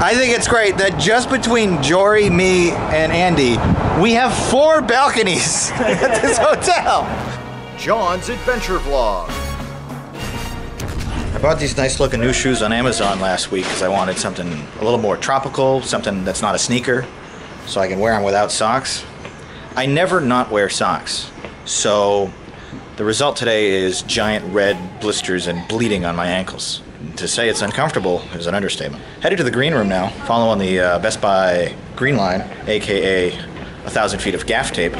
I think it's great that just between Jory, me, and Andy, we have 4 balconies at this hotel. John's Adventure Vlog. I bought these nice looking new shoes on Amazon last week because I wanted something a little more tropical, something that's not a sneaker, so I can wear them without socks. I never not wear socks, so the result today is giant red blisters and bleeding on my ankles. To say it's uncomfortable is an understatement. Headed to the green room now, following the Best Buy green line, aka 1,000 feet of gaff tape.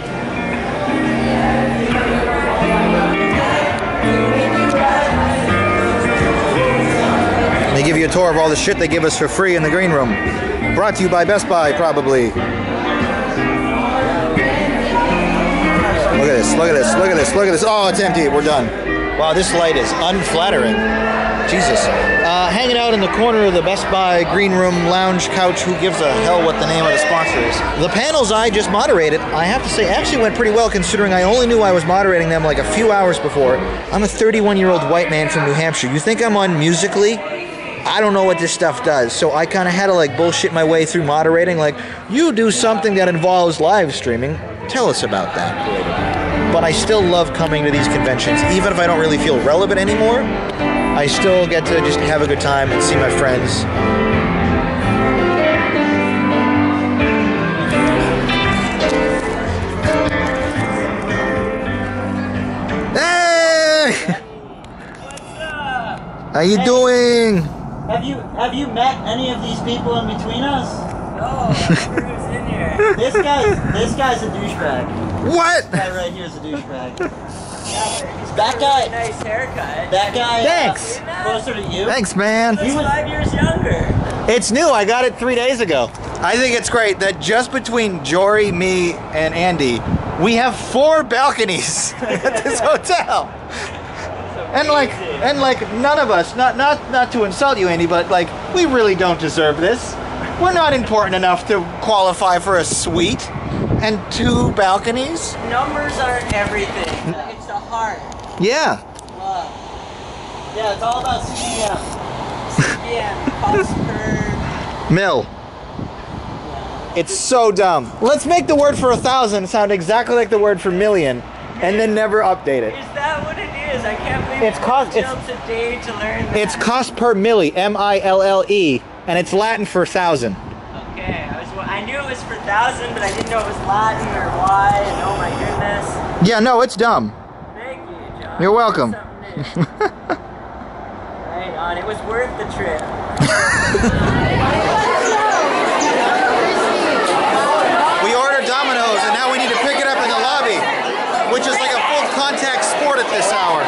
They give you a tour of all the shit they give us for free in the green room. Brought to you by Best Buy, probably. Look at this, look at this, look at this, look at this. Oh, it's empty, we're done. Wow, this light is unflattering. Jesus. Hanging out in the corner of the Best Buy green room lounge couch. Who gives a hell what the name of the sponsor is? The panels I just moderated, I have to say, actually went pretty well considering I only knew I was moderating them like a few hours before. I'm a 31-year-old white man from New Hampshire. You think I'm on Musical.ly? I don't know what this stuff does, so I kind of had to like bullshit my way through moderating, like, you do something that involves live streaming. Tell us about that. But I still love coming to these conventions, even if I don't really feel relevant anymore. I still get to just have a good time and see my friends. Hey! What's up? How you doing? Have you met any of these people in between us? No, who's in here? This guy's a douchebag. What? This guy right here is a douchebag. Yeah, That guy. Nice haircut. That guy. Thanks. Closer to you. Thanks, man. He's 5 years younger. It's new. I got it 3 days ago. I think it's great that just between Jory, me, and Andy, we have 4 balconies at this hotel. And like none of us, not to insult you, Andy, but like we really don't deserve this. We're not important enough to qualify for a suite and 2 balconies. Numbers aren't everything. It's the heart. Yeah. Yeah, it's all about CPM. CPM, cost per... Mill. It's so dumb. Let's make the word for 1,000 sound exactly like the word for million, and then never update it. Is that what it is? I can't believe It's cost. jumped a day to learn that. It's cost per milli, M-I-L-L-E, and it's Latin for 1,000. Okay, I knew it was for 1,000, but I didn't know it was Latin or why, and oh my goodness. Yeah, no, it's dumb. Thank you, John. You're welcome. Right on, it was worth the trip. We ordered Domino's, and now we need to pick it up in the lobby, which is like a full contact sport at this hour.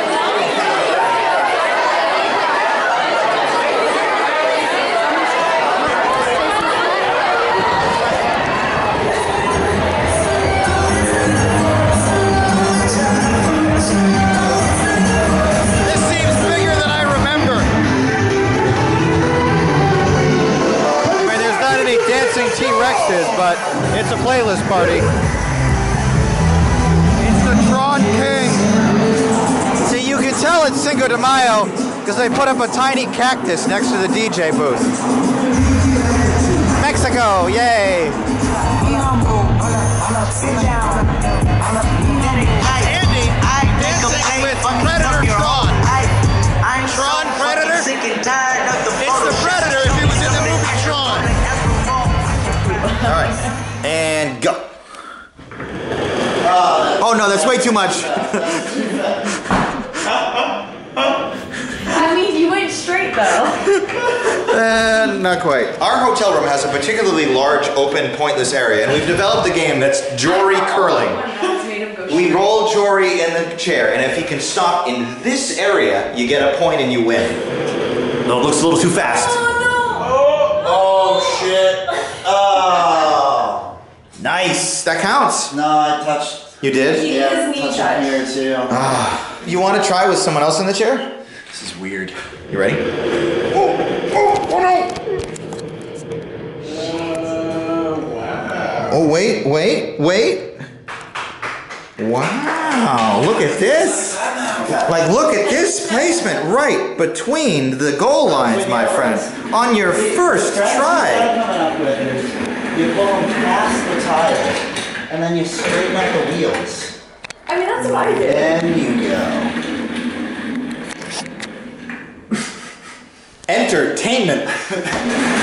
This seems bigger than I remember. I mean, there's not any dancing T-Rexes, but it's a playlist party. It's the Tron King. See, you can tell it's Cinco de Mayo because they put up a tiny cactus next to the DJ booth. Mexico, yay! Andy, dancing with Predator Tron. Tron Predator? It's the Predator if he was in the movie Tron. Alright, and go. Oh no, that's way too much. I mean, you went straight though. Not quite. Our hotel room has a particularly large, open, pointless area, and we've developed a game that's Jory curling. We roll Jory in the chair, and if he can stop in this area, you get a point and you win. No, it looks a little too fast. Oh no! Oh shit. Oh. Nice. That counts. No, I touched. You did? He Yeah, is knee touched touch. here too. You want to try with someone else in the chair? This is weird. You ready? Oh no! Oh, wait. Wow, look at this. Like, look at this placement right between the goal lines, my friend. On your first try. You pull them past the tire, and then you straighten out the wheels. I mean, that's what I did. Then you go. Entertainment.